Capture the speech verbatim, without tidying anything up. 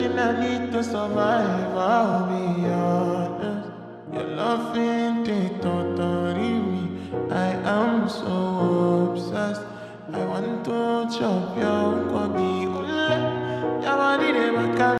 And I need to survive, I'll be honest. Your loving ain't totally me. I am so obsessed. I want to chop your body.